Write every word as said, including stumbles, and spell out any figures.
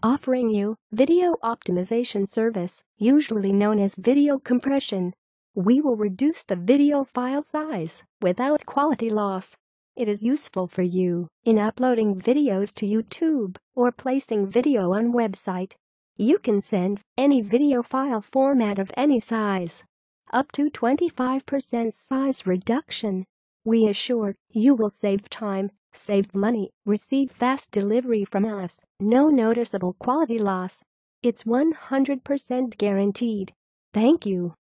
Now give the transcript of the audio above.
offering you video optimization service, usually known as video compression. We will reduce the video file size without quality loss. It is useful for you in uploading videos to YouTube or placing video on website. You can send any video file format of any size, up to twenty-five percent size reduction. We assure you will save time, save money, receive fast delivery from us, no noticeable quality loss. It's one hundred percent guaranteed. Thank you.